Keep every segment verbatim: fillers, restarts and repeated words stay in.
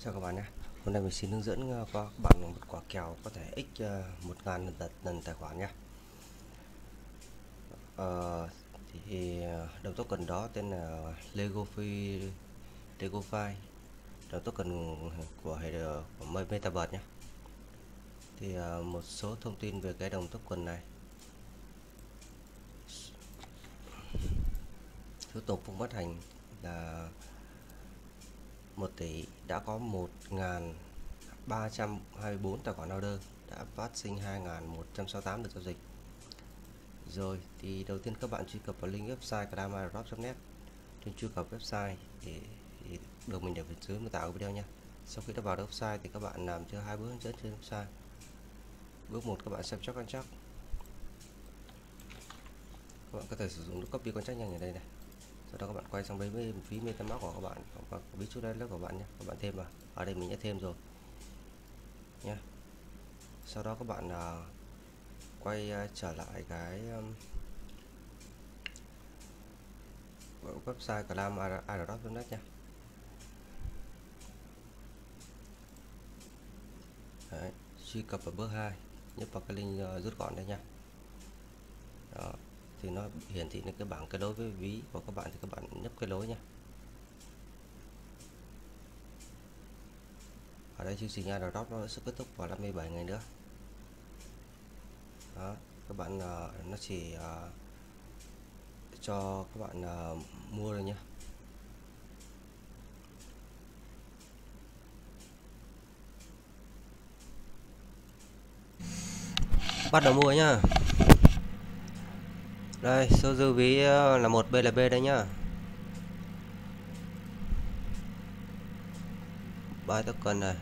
Chào các bạn nhé. Hôm nay mình xin hướng dẫn uh, qua các bạn một quả kèo có thể x uh, một ngàn lần, lần tài khoản nha. Uh, thì uh, đồng token đó tên là LegoFi LegoFi, đồng token của hệ của Metaverse nhé. Thì uh, một số thông tin về cái đồng token này. Thủ tục phát hành là một tỷ, đã có một nghìn ba trăm hai mươi tư tài khoản order, đã phát sinh hai nghìn một trăm sáu mươi tám lượt giao dịch. Rồi thì đầu tiên các bạn truy cập vào link website clamairdrop chấm net. Trên truy cập website thì, thì được mình để phía dưới mô tả của video nha. Sau khi đã vào website thì các bạn làm theo hai bước hướng dẫn trên website. Bước một, các bạn xem chắc contract. Các bạn có thể sử dụng copy contract nhanh ở đây này. Sau đó các bạn quay sang với phí MetaMask của các bạn và ví dụ đây là của bạn nhé. Các bạn thêm vào. Ở đây mình đã thêm rồi nha. Sau đó các bạn uh, quay uh, trở lại cái um, website clamairdrop chấm net nha. Đấy, truy cập vào bước hai, nhấp vào cái link uh, rút gọn đây nha. Đó, thì nó hiển thị lên cái bảng kết nối với ví của các bạn, thì các bạn nhấp kết nối nha. Ở đây chương trình airdrop nó sẽ kết thúc vào năm mươi bảy ngày nữa. Đó, các bạn uh, nó chỉ uh, cho các bạn uh, mua rồi nhé. Bắt đầu mua nhá. Đây, số dư ví là một B L B đây nhá. Buy token này.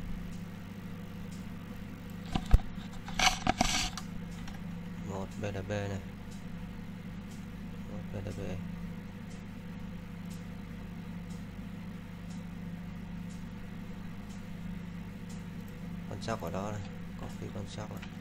một B L B này. một B L B. Con sóc ở đó này, có phí con sóc này.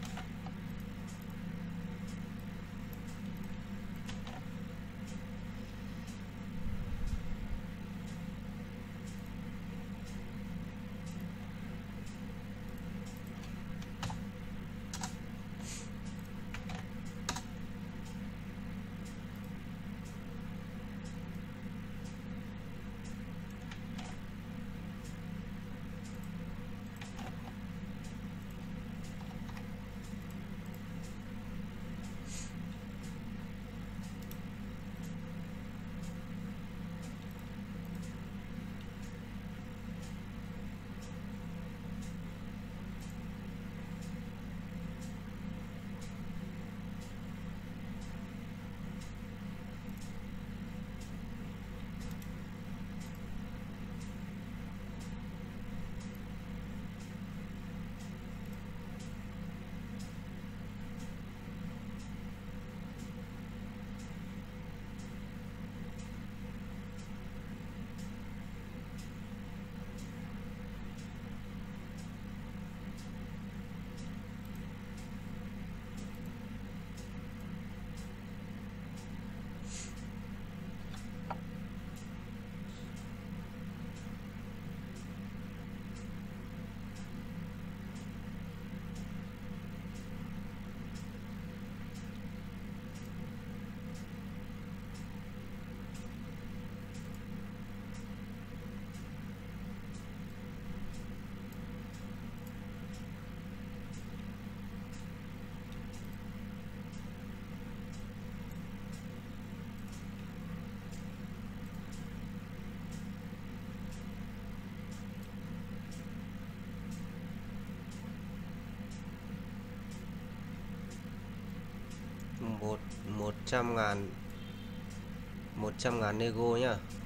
một một trăm ngàn một trăm ngàn nego nhá.